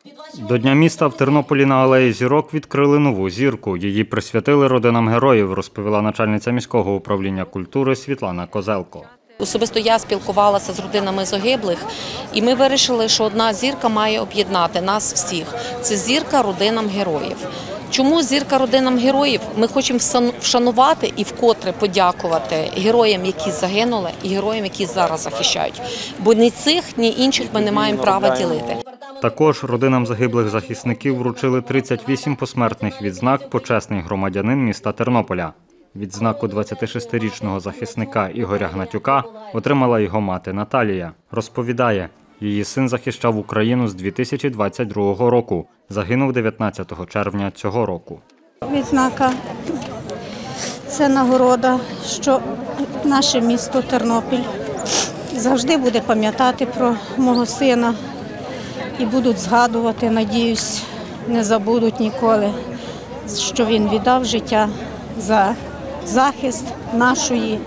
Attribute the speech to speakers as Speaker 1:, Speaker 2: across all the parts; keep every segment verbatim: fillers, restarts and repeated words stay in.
Speaker 1: До Дня міста в Тернополі на Алеї Зірок відкрили нову зірку. Її присвятили родинам героїв, розповіла начальниця міського управління культури Світлана Козелко.
Speaker 2: Особисто я спілкувалася з родинами загиблих, і ми вирішили, що одна зірка має об'єднати нас всіх. Це зірка родинам героїв. Чому зірка родинам героїв? Ми хочемо вшанувати і вкотре подякувати героям, які загинули, і героям, які зараз захищають. Бо ні цих, ні інших ми не маємо права ділити.
Speaker 1: Також родинам загиблих захисників вручили тридцять вісім посмертних відзнак «Почесний громадянин міста Тернополя». Відзнаку двадцятишестирічного захисника Ігоря Гнатюка отримала його мати Наталія. Розповідає, її син захищав Україну з дві тисячі двадцять другого року. Загинув дев'ятнадцятого червня цього року.
Speaker 3: Відзнака – це нагорода, що наше місто Тернопіль завжди буде пам'ятати про мого сина і будуть згадувати, надіюсь, не забудуть ніколи, що він віддав життя за захист нашої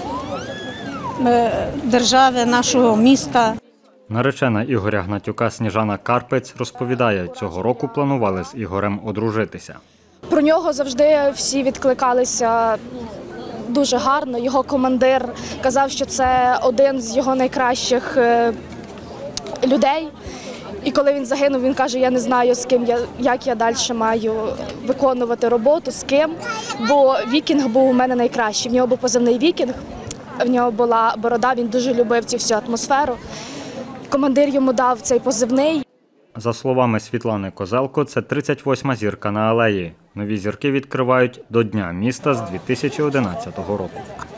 Speaker 3: держави, нашого міста.
Speaker 1: Наречена Ігоря Гнатюка Сніжана Карпець розповідає, цього року планували з Ігорем одружитися.
Speaker 4: Про нього завжди всі відкликалися дуже гарно. Його командир казав, що це один з його найкращих людей. І коли він загинув, він каже, я не знаю, з ким я, як я далі маю виконувати роботу, з ким. Бо вікінг був у мене найкращий. В нього був позивний вікінг, в нього була борода, він дуже любив цю всю атмосферу. Командир йому дав цей позивний.
Speaker 1: За словами Світлани Козелко, це тридцять восьма зірка на алеї. Нові зірки відкривають до Дня міста з дві тисячі одинадцятого року.